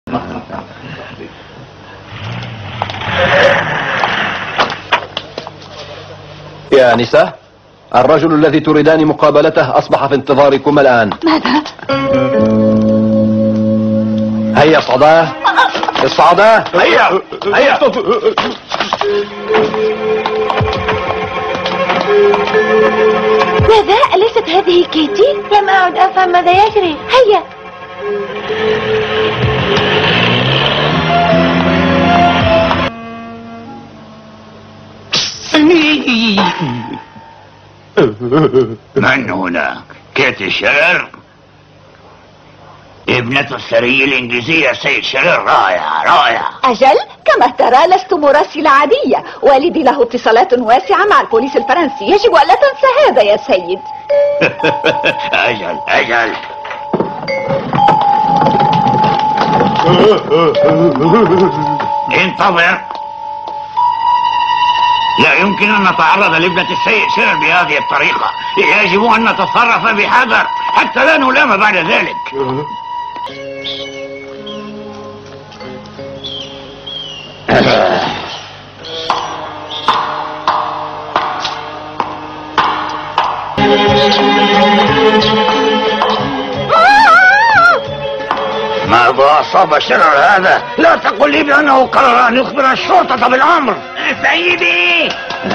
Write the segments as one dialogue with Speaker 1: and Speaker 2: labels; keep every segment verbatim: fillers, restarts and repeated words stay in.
Speaker 1: يا نساء، الرجل الذي تريدان مقابلته أصبح في انتظاركم الآن.
Speaker 2: ماذا؟
Speaker 1: هيا صعداه، اصعدا.
Speaker 3: هيا هيا.
Speaker 2: ماذا؟ أليست هذه كيتي؟
Speaker 4: لم أعد أفهم ماذا يجري.
Speaker 2: هيا.
Speaker 3: من هنا؟ كيتي شيرر؟ ابنة الثري الإنجليزية سيد شيرر. رائعة رائعة.
Speaker 2: أجل، كما ترى لست مراسلة عادية، والدي له اتصالات واسعة مع البوليس الفرنسي، يجب ألا تنسى هذا يا سيد.
Speaker 3: أجل أجل. انتظر، لا يمكن أن نتعرض لابنة السيد شيرر بهذه الطريقة. يجب أن نتصرف بحذر حتى لا نلام بعد ذلك. ماذا أصاب شرر هذا؟ لا تقل لي بأنه قرر أن يخبر الشرطة بالأمر. سيدي،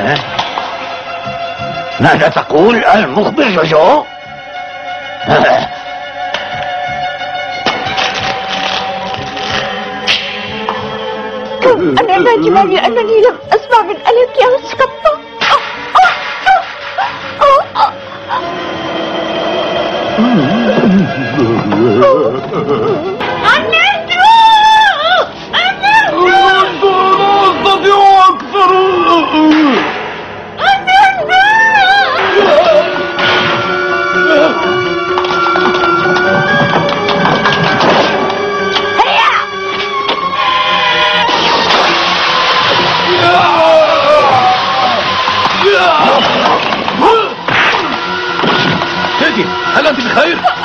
Speaker 3: ماذا تقول؟ المخبر جوجو؟
Speaker 2: أنا ناجمة لأنني لم أسمع من ألك يا مسقطة.
Speaker 1: هل أنت بخير؟